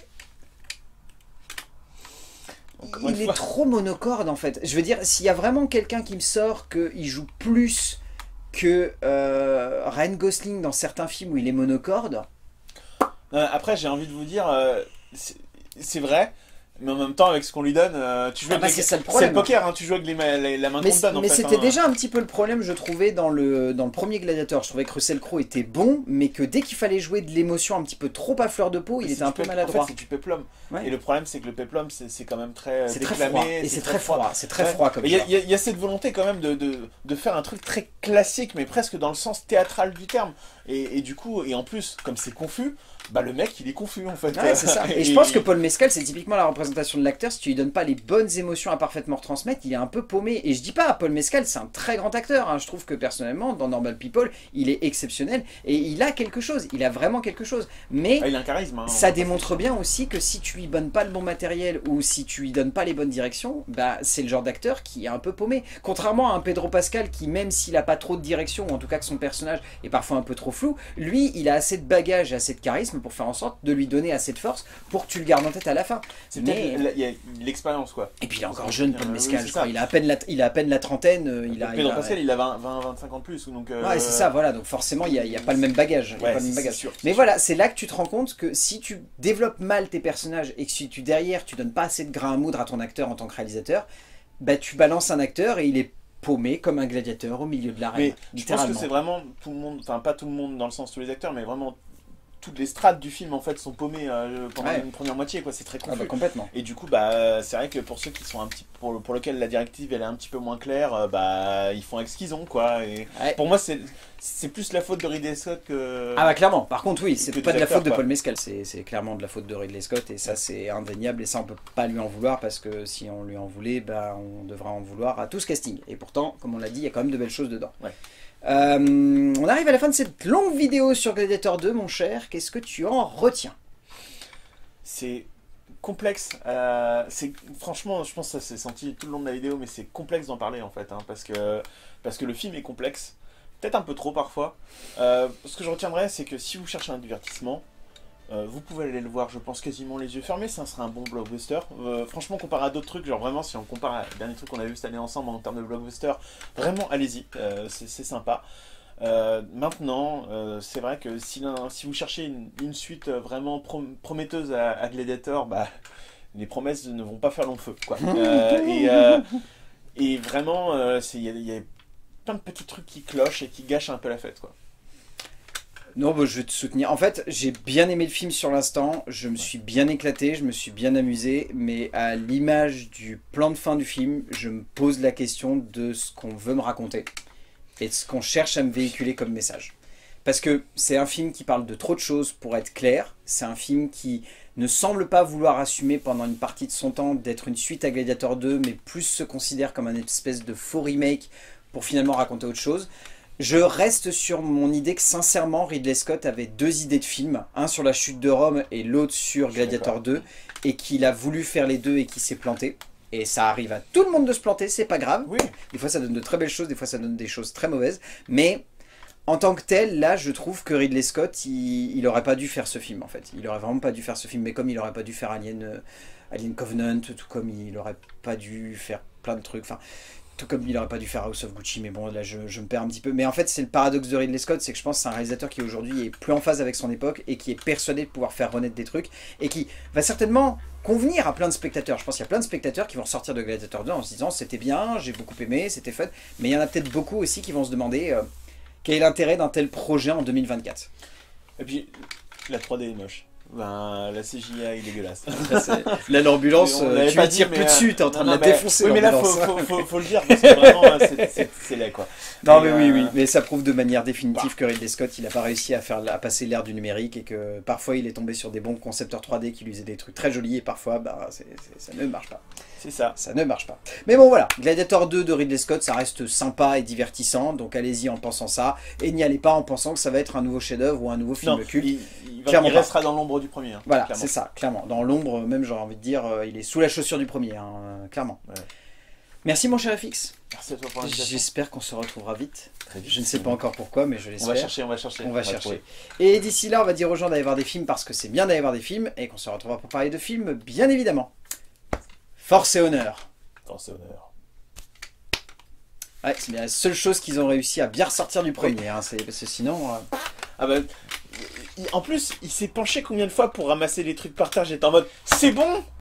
il est trop monocorde en fait. Je veux dire, s'il y a vraiment quelqu'un qui me sort qu'il joue plus que Ryan Gosling dans certains films où il est monocorde. Après, j'ai envie de vous dire, c'est vrai. Mais en même temps, avec ce qu'on lui donne, tu joues avec c'est le poker, hein, tu joues avec la main qu'on te donne. Mais c'était déjà un petit peu le problème, je trouvais, dans le premier Gladiator. Je trouvais que Russell Crowe était bon, mais que dès qu'il fallait jouer de l'émotion un petit peu trop à fleur de peau, il était un peu maladroit. En fait, c'est du péplum. Ouais. Et le problème, c'est que le péplum, c'est quand même très froid. Et c'est très froid. C'est très froid comme ça. Il y a cette volonté quand même de faire un truc très classique, mais presque dans le sens théâtral du terme. Et du coup, et en plus, comme c'est confus, bah le mec il est confus en fait. Ouais, c'est ça. Et je pense que Paul Mescal, c'est typiquement la représentation de l'acteur. Si tu lui donnes pas les bonnes émotions à parfaitement retransmettre, il est un peu paumé. Et je dis pas, Paul Mescal c'est un très grand acteur, hein. Je trouve que personnellement dans Normal People il est exceptionnel et il a quelque chose, il a vraiment quelque chose. Mais il a un charisme, hein, ça démontre bien aussi que si tu lui donnes pas le bon matériel ou si tu lui donnes pas les bonnes directions, bah c'est le genre d'acteur qui est un peu paumé. Contrairement à un Pedro Pascal qui, même s'il a pas trop de direction, ou en tout cas que son personnage est parfois un peu trop flou, lui il a assez de bagages et assez de charisme pour faire en sorte de lui donner assez de force pour que tu le gardes en tête à la fin. C'est peut-être il y a l'expérience quoi. Et puis il est encore jeune Paul Mescal, je crois. Il a à peine la trentaine. Pedro Pascal il a 20-25 ans de plus. Donc, ouais c'est ça, voilà. Donc forcément il n'y a pas le même bagage. Sûr, mais voilà, c'est là que tu te rends compte que si tu développes mal tes personnages et que si derrière tu donnes pas assez de grain à moudre à ton acteur en tant que réalisateur, bah tu balances un acteur et il est paumé comme un gladiateur au milieu de l'arène. Mais je pense que c'est vraiment tout le monde, enfin pas tout le monde dans le sens tous les acteurs, mais vraiment toutes les strates du film en fait sont paumées pendant Ouais. une première moitié, quoi. C'est très Ah confus. bah complètement. Et du coup, c'est vrai que pour ceux qui sont un petit, pour lequel la directive elle est un petit peu moins claire, ils font avec ce qu'ils ont, quoi. Et Ouais. pour moi, c'est plus la faute de Ridley Scott que. Ah bah clairement, par contre oui, c'est que pas des de la acteurs, faute de quoi. Paul Mescal, c'est clairement de la faute de Ridley Scott et ça c'est indéniable et ça on peut pas lui en vouloir parce que si on lui en voulait, bah, on devrait en vouloir à tout ce casting. Et pourtant, comme on l'a dit, il y a quand même de belles choses dedans. Ouais. On arrive à la fin de cette longue vidéo sur Gladiator 2, mon cher, qu'est-ce que tu en retiens? C'est complexe. Franchement, je pense que ça s'est senti tout le long de la vidéo, mais c'est complexe d'en parler en fait, hein, parce que le film est complexe, peut-être un peu trop parfois. Ce que je retiendrai, c'est que si vous cherchez un divertissement, vous pouvez aller le voir, je pense, quasiment les yeux fermés, ça sera un bon blockbuster. Franchement, comparé à d'autres trucs, genre vraiment, si on compare à dernier truc qu'on a vu cette année ensemble en termes de blockbuster, vraiment, allez-y, c'est sympa. Maintenant, c'est vrai que si vous cherchez une suite vraiment prometteuse à Gladiator, les promesses ne vont pas faire long feu, quoi. Et vraiment, il y a plein de petits trucs qui clochent et qui gâchent un peu la fête, quoi. Non, bah, je vais te soutenir. En fait, j'ai bien aimé le film sur l'instant, je me suis bien éclaté, je me suis bien amusé, mais à l'image du plan de fin du film, je me pose la question de ce qu'on veut me raconter et de ce qu'on cherche à me véhiculer comme message. Parce que c'est un film qui parle de trop de choses pour être clair, c'est un film qui ne semble pas vouloir assumer pendant une partie de son temps d'être une suite à Gladiator 2, mais plus se considère comme un espèce de faux remake pour finalement raconter autre chose. Je reste sur mon idée que sincèrement Ridley Scott avait deux idées de film, un sur la chute de Rome et l'autre sur Gladiator 2, et qu'il a voulu faire les deux et qu'il s'est planté. Et ça arrive à tout le monde de se planter, c'est pas grave. Oui. Des fois ça donne de très belles choses, des fois ça donne des choses très mauvaises. Mais en tant que tel, là je trouve que Ridley Scott, il aurait pas dû faire ce film en fait. Il aurait vraiment pas dû faire ce film, mais comme il aurait pas dû faire Alien Covenant, tout comme il aurait pas dû faire plein de trucs. Enfin, tout comme il n'aurait pas dû faire House of Gucci, mais bon, là je me perds un petit peu. Mais en fait, c'est le paradoxe de Ridley Scott, c'est que je pense que c'est un réalisateur qui aujourd'hui est plus en phase avec son époque et qui est persuadé de pouvoir faire renaître des trucs et qui va certainement convenir à plein de spectateurs. Je pense qu'il y a plein de spectateurs qui vont ressortir de Gladiator 2 en se disant c'était bien, j'ai beaucoup aimé, c'était fun. Mais il y en a peut-être beaucoup aussi qui vont se demander quel est l'intérêt d'un tel projet en 2024. Et puis, la 3D est moche. La CGI est dégueulasse. Là, l'ambulance, On l'avait tu pas lui tires dit, plus mais, dessus, t'es en train de non, la mais- défoncer. Oui, mais là, l'ambulance. faut le dire, parce que vraiment, c'est laid, quoi. Non Et, mais oui, mais ça prouve de manière définitive que Ridley Scott, il n'a pas réussi à passer l'ère du numérique et que parfois il est tombé sur des bons concepteurs 3D qui lui faisaient des trucs très jolis et parfois ça ne marche pas. C'est ça. Ça ne marche pas. Mais bon voilà, Gladiator 2 de Ridley Scott, ça reste sympa et divertissant, donc allez-y en pensant ça, et n'y allez pas en pensant que ça va être un nouveau chef-d'œuvre ou un nouveau film Non, culte. il Clairement pas. restera dans l'ombre du premier. Hein, Voilà, clairement. c'est ça, clairement. Dans l'ombre, même j'aurais envie de dire, il est sous la chaussure du premier, hein, clairement. Ouais. Merci mon cher FX. Merci à toi pour l'invitation. J'espère qu'on se retrouvera vite. Très vite. Je ne sais pas encore pourquoi, mais je On l'espère. va chercher. On va chercher. trouver. Et d'ici là, on va dire aux gens d'aller voir des films parce que c'est bien d'aller voir des films et qu'on se retrouvera pour parler de films, bien évidemment. Force et honneur. Force et honneur. Ouais, c'est bien la seule chose qu'ils ont réussi à bien ressortir du premier, hein, parce que sinon... Ah bah, en plus, il s'est penché combien de fois pour ramasser les trucs par terre. J'étais en mode, c'est bon.